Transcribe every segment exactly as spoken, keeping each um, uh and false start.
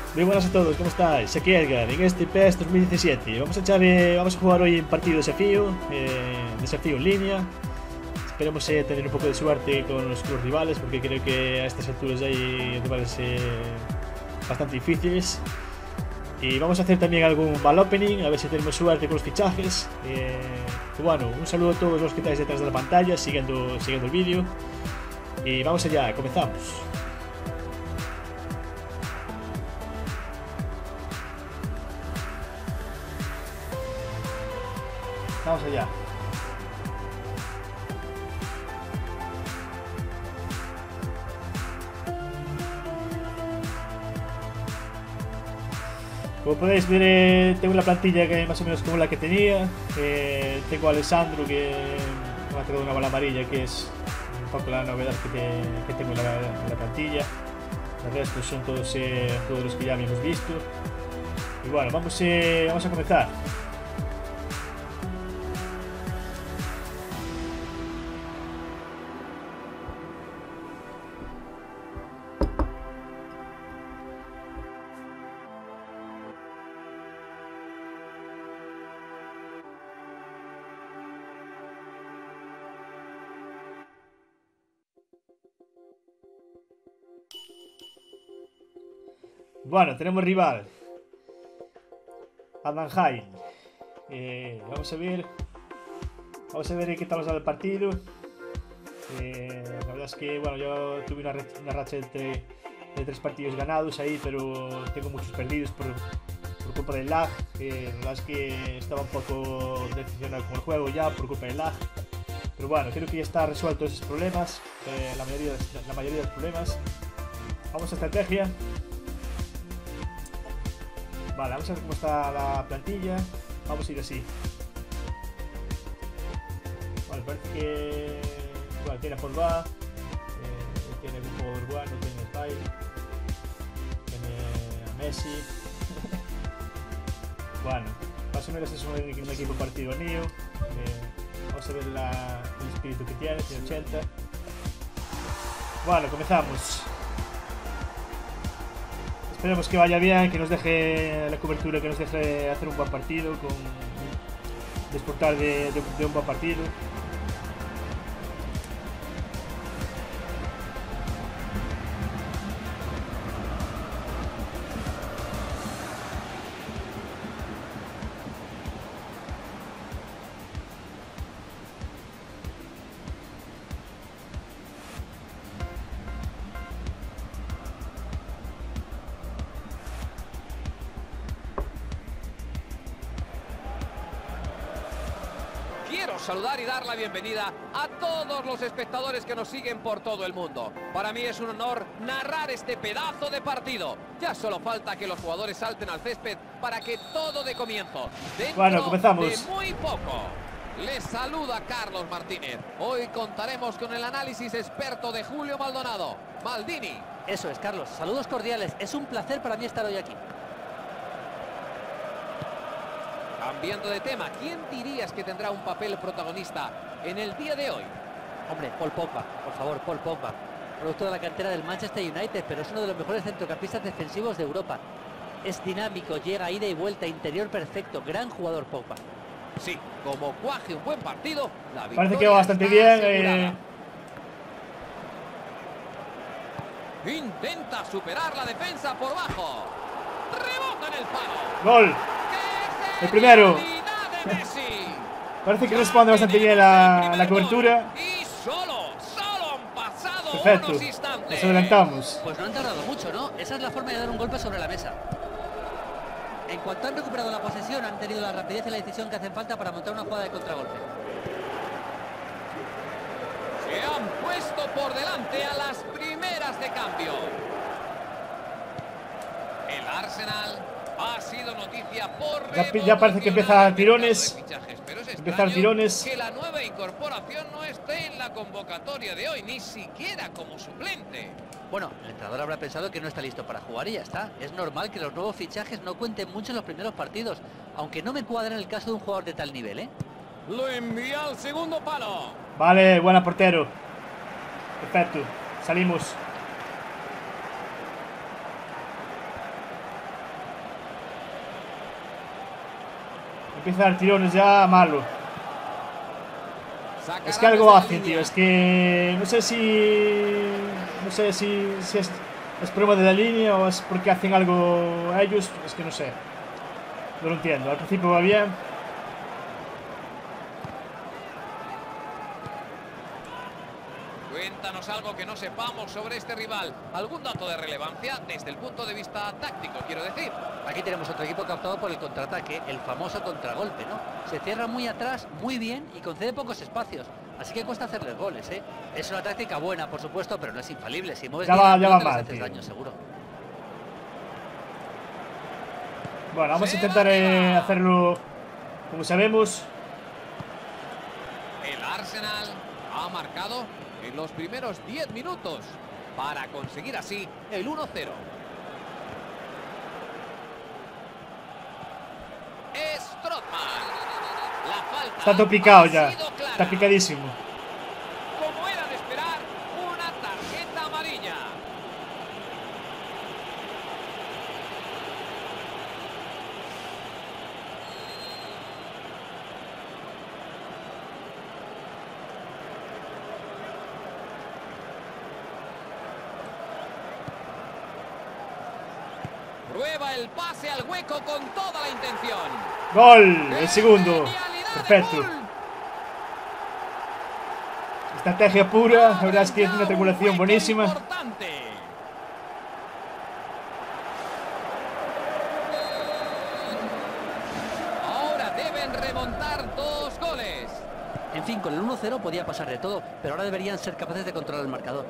Muy buenas a todos, ¿cómo estáis? Aquí Edgar, en este P E S dos mil diecisiete. Vamos a echar, eh, vamos a jugar hoy en partido desafío, eh, desafío en línea. Esperemos eh, tener un poco de suerte con los, con los rivales, porque creo que a estas alturas hay rivales eh, bastante difíciles. Y vamos a hacer también algún ball opening, a ver si tenemos suerte con los fichajes. Eh, y bueno, un saludo a todos los que estáis detrás de la pantalla, siguiendo, siguiendo el vídeo. Y vamos allá, comenzamos. Vamos allá. Como podéis ver, eh, tengo una plantilla que más o menos como la que tenía. Eh, tengo a Alessandro, que me ha quedado una bola amarilla, que es un poco la novedad que, te, que tengo en la, en la plantilla. El resto son todos eh, todos los que ya hemos visto. Y bueno, vamos, eh, vamos a comenzar. Bueno, tenemos rival Adanheim. Eh, vamos a ver. Vamos a ver qué tal nos da el partido. Eh, la verdad es que bueno, yo tuve una, una racha de, tre, de tres partidos ganados ahí, pero tengo muchos perdidos por, por culpa del lag. Eh, la verdad es que estaba un poco decepcionado con el juego ya por culpa del lag. Pero bueno, creo que ya está resuelto esos problemas. Eh, la, mayoría, la mayoría de los problemas. Vamos a estrategia. Vale, vamos a ver cómo está la plantilla. Vamos a ir así. Vale, parece que... Bueno, tiene a Pogba, eh, tiene un jugador bueno, tiene a Spy, tiene a Messi. Bueno, más o menos es un, un equipo partido mío. Eh, vamos a ver la, el espíritu que tiene, tiene ochenta. Bueno, comenzamos. Esperemos que vaya bien, que nos deje la cobertura, que nos deje hacer un buen partido, con disfrutar de, de, de un buen partido. Quiero saludar y dar la bienvenida a todos los espectadores que nos siguen por todo el mundo. Para mí es un honor narrar este pedazo de partido. Ya solo falta que los jugadores salten al césped para que todo dé comienzo. Dentro bueno, comenzamos. De muy poco. Les saluda Carlos Martínez. Hoy contaremos con el análisis experto de Julio Maldonado. Maldini. Eso es, Carlos. Saludos cordiales. Es un placer para mí estar hoy aquí. Cambiando de tema, ¿quién dirías que tendrá un papel protagonista en el día de hoy? Hombre, Paul Pogba, por favor, Paul Pogba. Producto de la cantera del Manchester United, pero es uno de los mejores centrocampistas defensivos de Europa. Es dinámico, llega a ida y vuelta, interior perfecto, gran jugador Pogba. Sí, como cuaje un buen partido, la victoria parece que va bastante bien. Eh... Intenta superar la defensa por bajo. Rebota en el palo. Gol. El primero. Parece que responde bastante bien la, la cobertura. Y solo, solo han pasado perfecto. Unos instantes. Nos adelantamos. Pues no han tardado mucho, ¿no? Esa es la forma de dar un golpe sobre la mesa. En cuanto han recuperado la posesión, han tenido la rapidez y la decisión que hacen falta para montar una jugada de contragolpe. Se han puesto por delante a las primeras de cambio. El Arsenal ha sido noticia por ya, ya parece que empieza tirones. Pero es empezar tirones. Que la nueva incorporación no esté en la convocatoria de hoy, ni siquiera como suplente. Bueno, el entrenador habrá pensado que no está listo para jugar y ya está. Es normal que los nuevos fichajes no cuenten mucho en los primeros partidos, aunque no me cuadra en el caso de un jugador de tal nivel, ¿eh? Lo envía al segundo palo. Vale, buena portero. Perfecto, salimos. Empieza a dar tirones ya malo. Es que algo hacen, tío. Es que no sé si... No sé si, si es, es problema de la línea o es porque hacen algo a ellos. Es que no sé. No lo entiendo. Al principio va bien. Cuéntanos algo que no sepamos sobre este rival. ¿Algún dato de relevancia desde el punto de vista táctico, quiero decir? Aquí tenemos otro equipo captado por el contraataque, el famoso contragolpe, ¿no? Se cierra muy atrás, muy bien y concede pocos espacios. Así que cuesta hacerles goles, ¿eh? Es una táctica buena, por supuesto, pero no es infalible. Si mueves ya bien va, la ya va pelota, les mal, haces tío. daño, seguro. Bueno, vamos a intentar eh, hacerlo como sabemos. El Arsenal ha marcado en los primeros diez minutos para conseguir así el uno cero. Strootman. La falta Está todo picado ha ya. sido clara. Está picadísimo. Como era de esperar, una tarjeta amarilla. Prueba el pase al hueco con toda la intención. Gol, el segundo. ¡Genialidad de Perfecto. gol! Estrategia pura. La verdad es que es una triangulación buenísima. Importante. Ahora deben remontar dos goles. En fin, con el uno cero podía pasar de todo, pero ahora deberían ser capaces de controlar el marcador.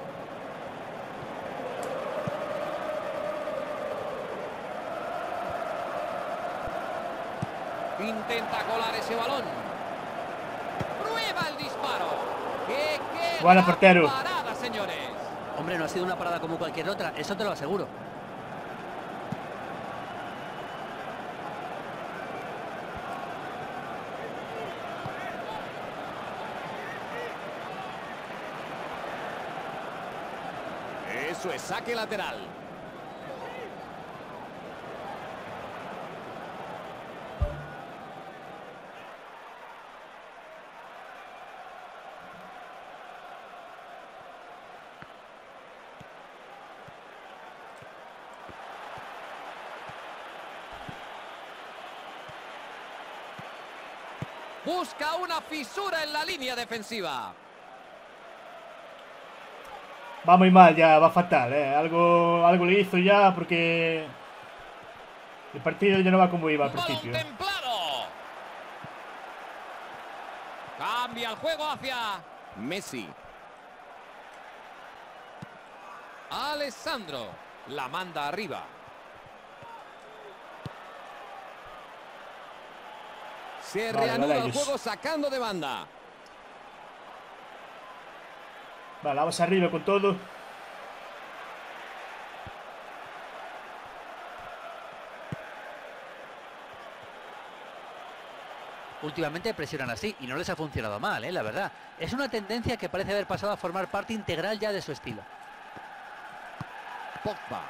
Intenta colar ese balón. Prueba el disparo. ¡Qué, qué Buena, gran portero. parada, señores! Hombre, no ha sido una parada como cualquier otra, eso te lo aseguro. Eso es saque lateral. Busca una fisura en la línea defensiva. Va muy mal ya, va fatal, eh. Algo, algo le hizo ya porque el partido ya no va como iba al Balón principio. eh. templado. Cambia el juego hacia Messi. Alessandro la manda arriba. Se Vale, reanuda vale, el ellos. juego sacando de banda. Vale, vamos arriba con todo. Últimamente presionan así y no les ha funcionado mal, ¿eh? La verdad. Es una tendencia que parece haber pasado a formar parte integral ya de su estilo. Pogba.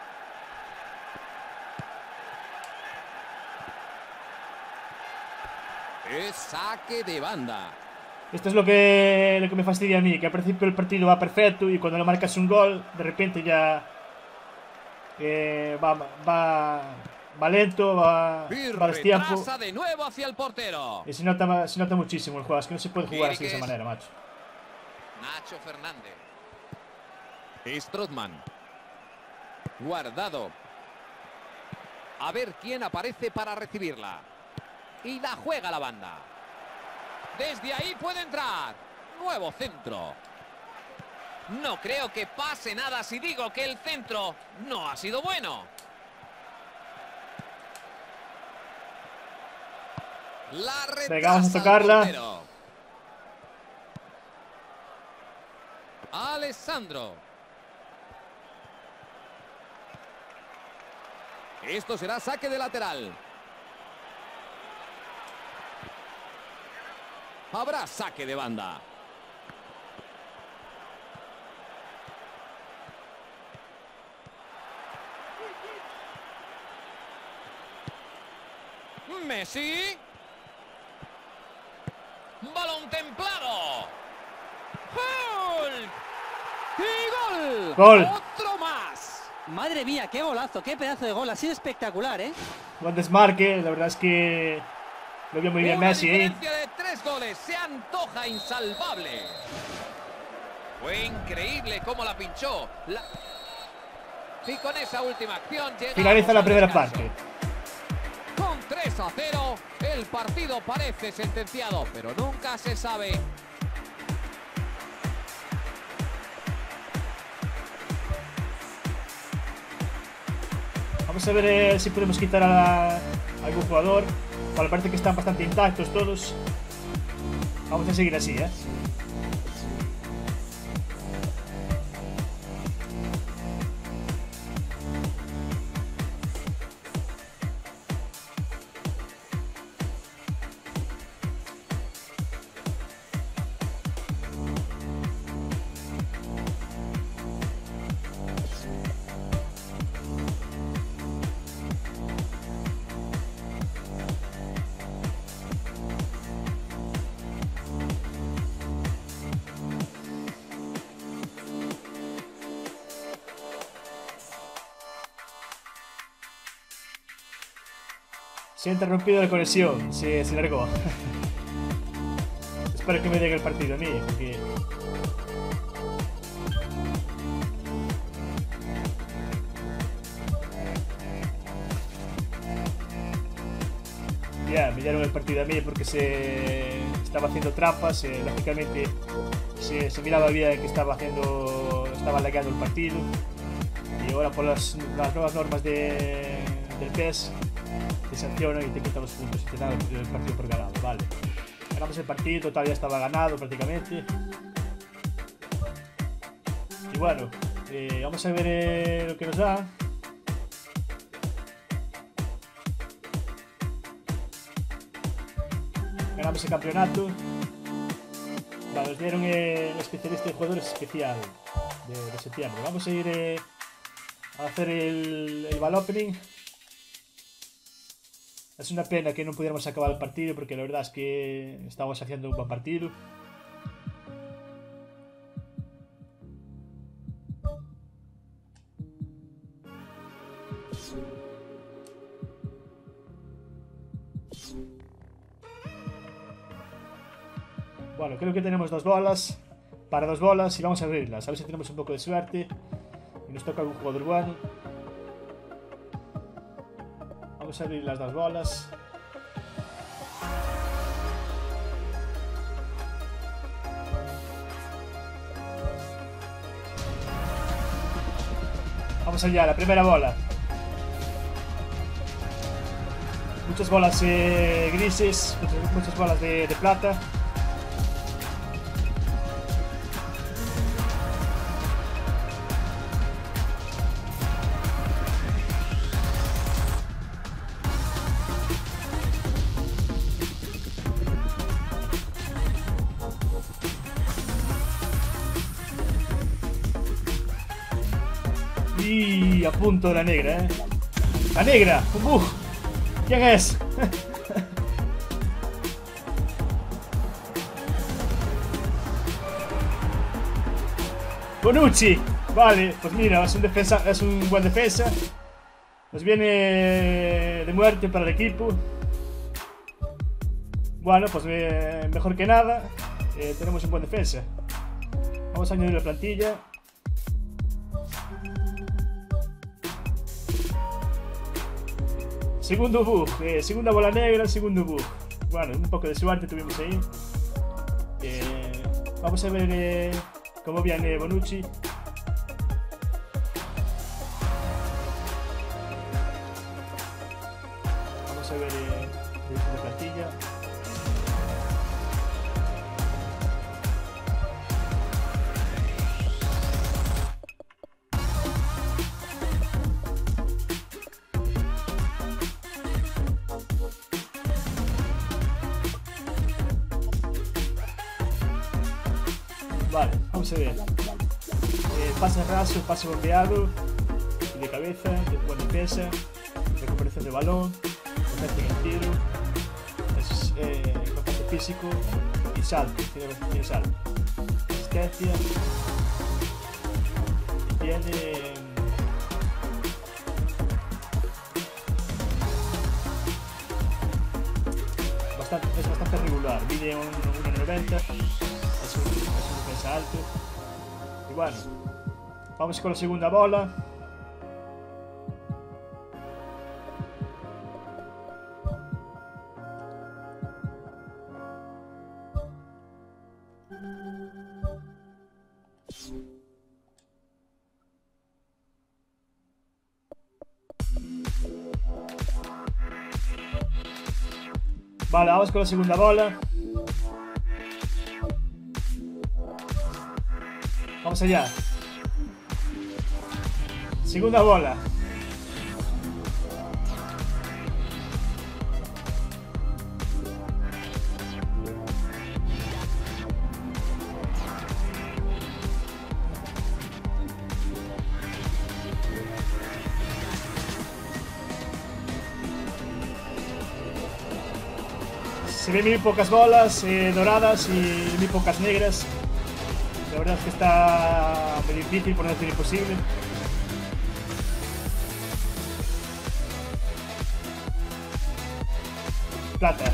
Es saque de banda. Esto es lo que, lo que me fastidia a mí, que al principio el partido va perfecto y cuando le marcas un gol, de repente ya eh, va, va, va lento, va, Y va a destiempo. retrasa de nuevo hacia el portero. Y se nota, se nota muchísimo el juego, es que no se puede jugar así de esa Rodríguez. manera, macho. Nacho Fernández. Strootman. Guardado. A ver quién aparece para recibirla. Y la juega la banda. Desde ahí puede entrar. Nuevo centro. No creo que pase nada si digo que el centro no ha sido bueno. La retrasa Venga, vamos a al tocarla. portero. Alessandro. Esto será saque de lateral. Habrá saque de banda. Messi. Balón templado. ¡Gol! ¡Y gol! ¡Gol! ¡Otro más! Madre mía, qué golazo, qué pedazo de gol. Ha sido espectacular, ¿eh? Buen desmarque, la verdad es que lo vio muy bien Una Messi, ¿eh? diferencia de tres goles, se antoja insalvable. Fue increíble cómo la pinchó. La... Y con esa última acción llegamos Finaliza la al primera descanso. parte. Con tres a cero, el partido parece sentenciado, pero nunca se sabe. Vamos a ver eh, si podemos quitar a, la, a algún jugador. Bueno, parece que están bastante intactos todos. Vamos a seguir así, ¿eh? Se ha interrumpido la conexión, se, se largó. Espero que me den el partido a mí, porque... Ya, me dieron el partido a mí porque se estaba haciendo trampas, eh, lógicamente se, se miraba bien que estaba haciendo, estaba lagueando el partido. Y ahora por las, las nuevas normas de, del P E S te sancionan y te quitan los puntos y te dan el, el partido por ganado, vale. Ganamos el partido, todavía estaba ganado prácticamente. Y bueno, eh, vamos a ver eh, lo que nos da. Ganamos el campeonato. Vale, nos dieron eh, el especialista de jugadores especial de, de septiembre. Vamos a ir eh, a hacer el, el ball opening. Es una pena que no pudiéramos acabar el partido porque la verdad es que estamos haciendo un buen partido. Bueno, creo que tenemos dos bolas. Para dos bolas y vamos a abrirlas. A ver si tenemos un poco de suerte y nos toca algún jugador bueno. Vamos a abrir las dos bolas. Vamos allá, la primera bola. Muchas bolas eh, grises, muchas, muchas bolas de, de plata. Y a punto de la negra, ¿eh? ¡La negra! ¡Uh! ¿Quién es? Bonucci. Vale, pues mira, es un, defensa, es un buen defensa. Nos viene de muerte para el equipo. Bueno, pues eh, mejor que nada. Eh, tenemos un buen defensa. Vamos a añadir la plantilla. Segundo bug, eh, segunda bola negra, segundo bug. Bueno, un poco de suerte tuvimos ahí. Eh, vamos a ver eh, cómo viene Bonucci. Vamos a ver eh, la plantilla. Vale, vamos a ver. Eh, pase raso, pase bombeado, de cabeza, de buena defensa, recuperación de balón, perfecto en el tiro, es eh, contacto físico y salto, tiene, tiene salto, asistencia y tiene bastante, es bastante regular, mide un uno noventa, es un, es un defensa alto y bueno, vamos con la segunda bola. Vale, vamos con la segunda bola. Vamos allá. Segunda bola. Se ven muy pocas bolas eh, doradas y muy pocas negras. La verdad es que está muy difícil, por no decir imposible. Plata.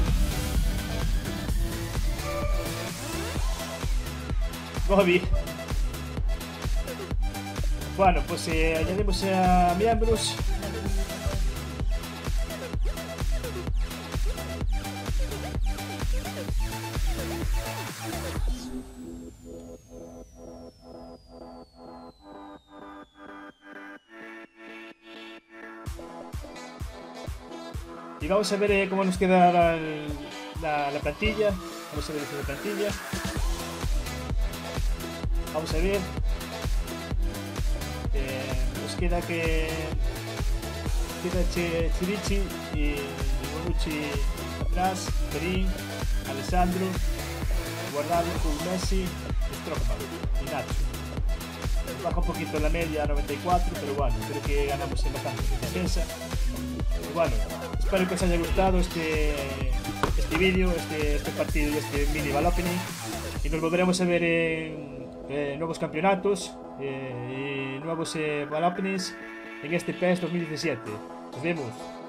Bobby. Bueno, pues eh, añadimos a miembros. Y vamos a ver eh, cómo nos queda la, la, la plantilla. Vamos a ver la plantilla. Vamos a ver. Eh, nos queda que queda Chirichi y Bonucci atrás, Perín, Alessandro, Guardado con Messi, Strootman y Nacho. Nos baja un poquito la media a noventa y cuatro, pero bueno, creo que ganamos en bastante defensa. Y bueno, espero que os haya gustado este, este vídeo, este, este partido y este mini ball opening. Y nos volveremos a ver en, en nuevos campeonatos eh, y nuevos eh, ball openings en este P E S dos mil diecisiete. Nos vemos.